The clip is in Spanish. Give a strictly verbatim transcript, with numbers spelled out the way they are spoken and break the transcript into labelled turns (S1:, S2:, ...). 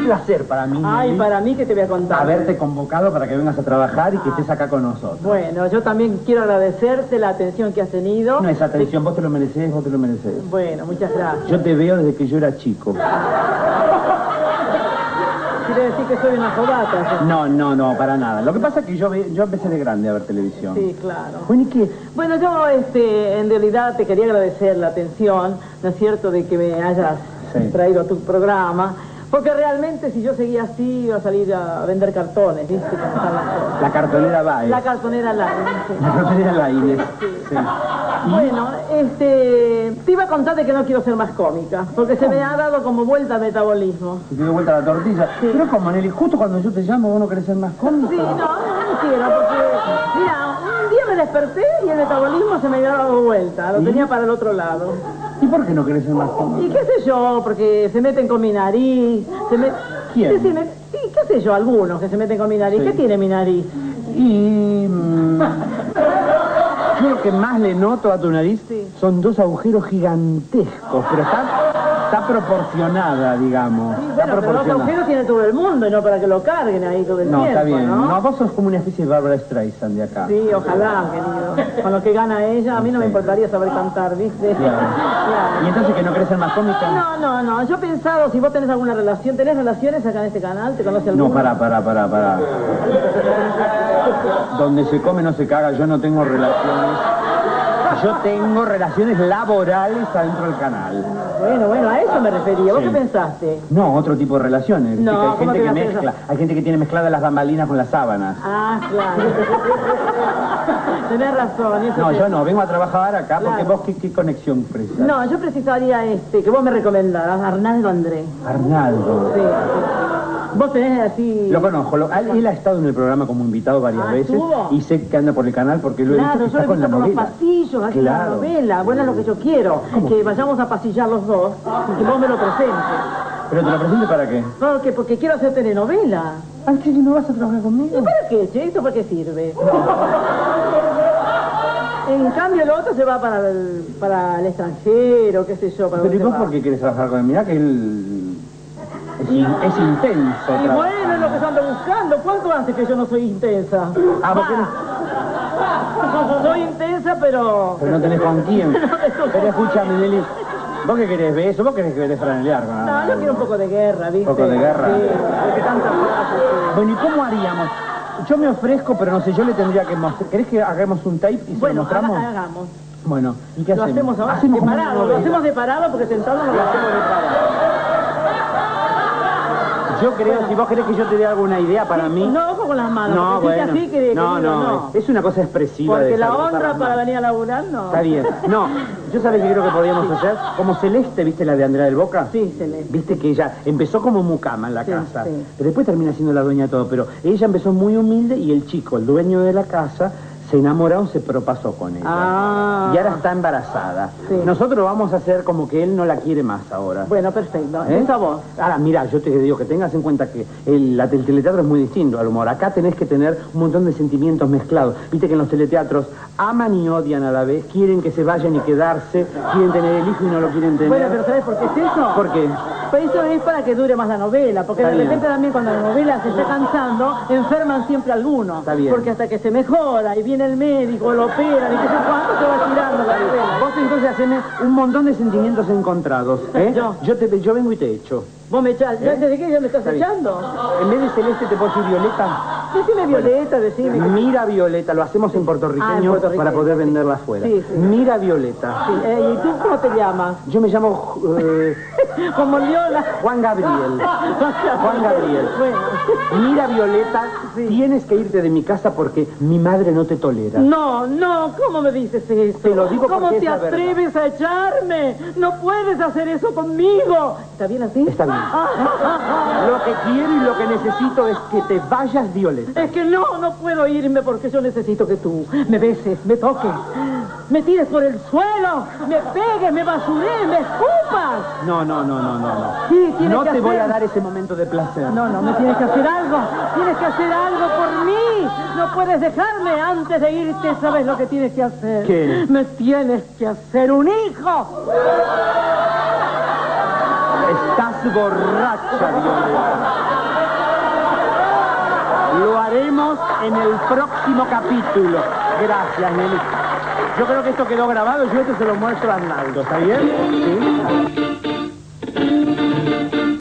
S1: placer para mí,
S2: Ay,
S1: Nelly,
S2: para mí, ¿qué te voy a contar?
S1: haberte convocado para que vengas a trabajar y que estés acá con nosotros.
S2: Bueno, yo también quiero agradecerte la atención que has tenido.
S1: No es atención, vos te lo mereces, vos te lo mereces.
S2: Bueno, muchas gracias.
S1: Yo te veo desde que yo era chico.
S2: Quiere decir que soy una jodata.
S1: No, no, no, para nada. Lo que pasa es que yo, ve, yo empecé de grande a ver televisión.
S2: Sí, claro.
S1: Bueno, ¿y qué?
S2: Bueno, yo, este, en realidad te quería agradecer la atención, ¿no es cierto?, de que me hayas
S1: Sí.
S2: traído a tu programa. Porque realmente si yo seguía así iba a salir a vender cartones, ¿viste? Cómo están las cosas.
S1: La cartonera Baez.
S2: La cartonera la...
S1: La cartonera Laínez.
S2: Sí.
S1: Sí.
S2: Bueno, este, te iba a contar de que no quiero ser más cómica, porque se me ha dado como vuelta al metabolismo.
S1: Se te dio vuelta la tortilla.
S2: Sí.
S1: Pero como, Nelly, justo cuando yo te llamo, vos no querés ser más cómica.
S2: Sí, no, no, no quiero, porque, mira, un día me desperté y el metabolismo se me había dado vuelta, lo
S1: ¿Y?
S2: tenía para el otro lado.
S1: ¿Y por qué no querés ser más
S2: Y
S1: cómica?
S2: qué sé yo, porque se meten con mi nariz, se me...
S1: ¿Quién?
S2: Sí, se me- sí, qué sé yo, algunos que se meten con mi nariz.
S1: Sí.
S2: ¿Qué tiene mi nariz?
S1: Y... mm, yo lo que más le noto a tu nariz
S2: Sí.
S1: son dos agujeros gigantescos, pero está, está proporcionada, digamos.
S2: Sí,
S1: está
S2: bueno, pero los
S1: proporcionada.
S2: agujeros tiene todo el mundo y no para que lo carguen ahí todo el
S1: No,
S2: tiempo,
S1: está bien.
S2: ¿no?
S1: No, vos sos como una especie de Barbara Streisand de acá.
S2: Sí, ojalá, querido. Con lo que gana ella, a mí no me
S1: Sí.
S2: importaría saber cantar, ¿viste?
S1: Claro.
S2: Claro.
S1: ¿Y entonces que no querés ser más cómica?
S2: No, no, no. Yo he pensado, si vos tenés alguna relación, ¿tenés relaciones acá en este canal? ¿Te conoce alguna?
S1: No, pará, pará, pará, pará. Donde se come no se caga, yo no tengo relaciones. Yo tengo relaciones laborales adentro del canal.
S2: Bueno, bueno, a eso me refería. ¿Vos
S1: Sí.
S2: qué pensaste?
S1: No, otro tipo de relaciones.
S2: No,
S1: Viste que hay
S2: ¿cómo
S1: gente
S2: te
S1: que
S2: vas a hacer
S1: mezcla,
S2: eso?
S1: hay gente que tiene mezcladas las bambalinas con las sábanas.
S2: Ah, claro. Tenés razón. Eso
S1: No,
S2: te-
S1: yo no, vengo a trabajar acá porque
S2: Claro.
S1: vos qué, qué conexión precisas.
S2: No, yo precisaría este, que vos me recomendaras, Arnaldo André.
S1: Arnaldo.
S2: Sí. Vos tenés así...
S1: Lo conozco, lo- él, él ha estado en el programa como invitado varias
S2: Ah,
S1: veces
S2: ¿estuvo?
S1: y sé que anda por el canal porque lo he
S2: Claro,
S1: visto que
S2: yo lo
S1: está
S2: he
S1: con la
S2: visto por los
S1: novela.
S2: pasillos, hace la
S1: Claro.
S2: novela. Bueno, es lo que yo quiero, que vayamos a pasillar los dos y que vos me lo presentes.
S1: ¿Pero te lo presento para qué?
S2: Porque, porque quiero hacer telenovela.
S1: ¿Ah, que no vas a trabajar conmigo?
S2: ¿Y para qué, che? ¿Esto para qué sirve? En cambio, el otro se va para el, para el extranjero, qué sé yo. Para
S1: Pero ¿y
S2: dónde
S1: vos
S2: va.
S1: por qué quieres trabajar con él? Mirá que él es,
S2: Y-
S1: in- es intenso.
S2: Y
S1: trabajar.
S2: bueno, es lo que yo ando buscando. ¿Cuánto hace que yo no soy intensa?
S1: Ah, ¿por qué no?
S2: Soy intensa, pero...
S1: Pero no tenés con quién.
S2: No tengo con
S1: Pero escúchame, Nelly. ¿Vos qué querés? ¿Beso? ¿Vos querés que querés franelear con
S2: No, yo quiero un poco de guerra, ¿viste?
S1: ¿Un poco de guerra?
S2: Sí, porque tantas frases.
S1: Bueno, ¿y cómo haríamos? Yo me ofrezco, pero no sé, yo le tendría que mostrar. ¿Querés que hagamos un tape y se
S2: Bueno,
S1: lo mostramos?
S2: haga- hagamos.
S1: Bueno, ¿y qué
S2: Lo
S1: hacemos?
S2: hacemos ahora,
S1: Hacemos como una
S2: separado. Lo
S1: novela.
S2: hacemos separado porque sentado no lo hacemos separado.
S1: Yo creo, si vos querés que yo te dé alguna idea para mí...
S2: No, ojo con las manos.
S1: No,
S2: porque si
S1: bueno.
S2: así que,
S1: no,
S2: querido,
S1: no, es una cosa expresiva.
S2: Porque
S1: de
S2: la
S1: saber usar
S2: honra
S1: las
S2: para
S1: manos.
S2: venir a laburar, no.
S1: Está bien. No, yo sabés que creo que podríamos hacer, como Celeste, ¿viste la de Andrea del Boca?
S2: Sí, Celeste.
S1: Viste que ella empezó como mucama en la
S2: Sí,
S1: casa,
S2: sí.
S1: pero después termina siendo la dueña de todo, pero ella empezó muy humilde y el chico, el dueño de la casa, se enamoraron, se propasó con ella.
S2: Ah.
S1: Y ahora está embarazada.
S2: Sí.
S1: Nosotros vamos a hacer como que él no la quiere más ahora.
S2: Bueno, perfecto.
S1: ¿Eh?
S2: Esa voz.
S1: Ahora, mira, yo te digo que tengas en cuenta que el, la- el teleteatro es muy distinto al humor. Acá tenés que tener un montón de sentimientos mezclados. Viste que en los teleteatros aman y odian a la vez, quieren que se vayan y quedarse, quieren tener el hijo y no lo quieren tener.
S2: Bueno, pero ¿sabes por qué es eso?
S1: ¿Por qué?
S2: Pues eso es para que dure más la novela, porque
S1: Está
S2: de
S1: bien.
S2: repente también cuando la novela se está cansando, enferman siempre algunos.
S1: Está bien.
S2: Porque hasta que se mejora y viene el médico, lo operan y qué sé cuánto, se va tirando la novela.
S1: Vos entonces haceme un montón de sentimientos encontrados, ¿eh?
S2: Yo.
S1: Yo, te, yo vengo y te echo.
S2: Vos me echás, ¿ya
S1: ¿Eh?
S2: desde qué ya me estás
S1: Está bien.
S2: echando?
S1: En vez de Celeste te puedo decir Violeta.
S2: Decime Violeta, decime. que-
S1: Mira Violeta, lo hacemos en puertorriqueño,
S2: Ah, en puertorriqueño,
S1: para poder
S2: sí.
S1: venderla afuera.
S2: Sí, sí.
S1: Mira Violeta.
S2: Sí, eh, ¿y tú cómo te llamas?
S1: Yo me llamo eh,
S2: Como Liola.
S1: Juan Gabriel. Juan Gabriel.
S2: Bueno.
S1: Mira Violeta, tienes que irte de mi casa porque mi madre no te tolera.
S2: No, no, ¿cómo me dices eso?
S1: Te lo digo
S2: ¿Cómo
S1: porque es
S2: te
S1: la verdad.
S2: atreves a echarme? No puedes hacer eso conmigo. ¿Está bien así?
S1: Está bien. Lo que quiero y lo que necesito es que te vayas, Violeta.
S2: Es que no, no puedo irme porque yo necesito que tú me beses, me toques, me tires por el suelo, me pegues, me basures, me escupas.
S1: No, no, no, no, no, no.
S2: Sí, tienes
S1: No
S2: que
S1: te voy
S2: hacer-
S1: a dar ese momento de placer.
S2: No, no, me tienes que hacer algo, tienes que hacer algo por mí. No puedes dejarme antes de irte, ¿sabes lo que tienes que hacer?
S1: ¿Qué?
S2: Me tienes que hacer un hijo.
S1: Está Estás borracha, Violeta. Lo haremos en el próximo capítulo. Gracias, Nelly. Yo creo que esto quedó grabado y yo esto se lo muestro a Arnaldo, ¿está bien? ¿Sí?